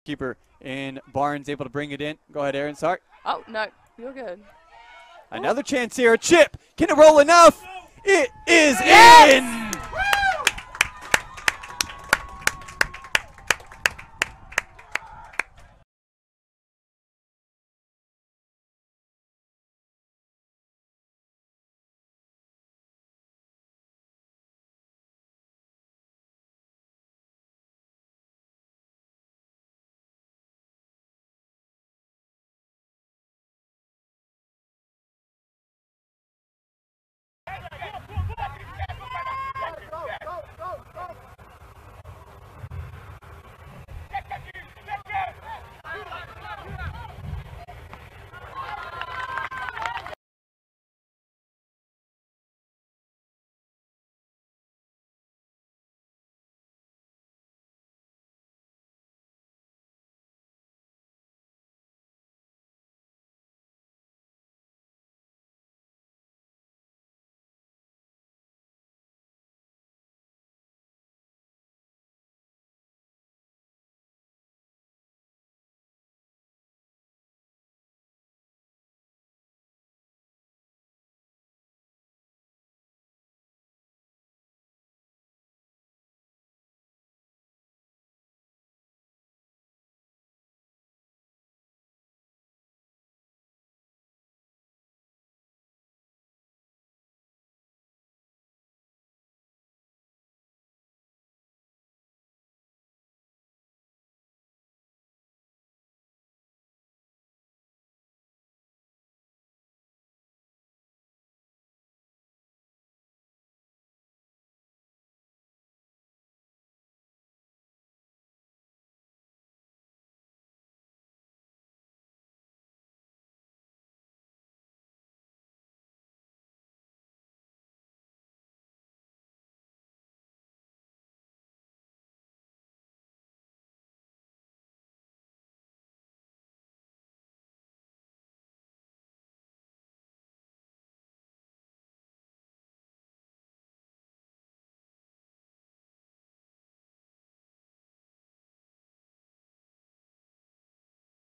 scorekeeper in Barnes able to bring it in. Go ahead, Aaron. Sorry. Oh, no. You're good. Another chance here. A chip. Can it roll enough? It is in.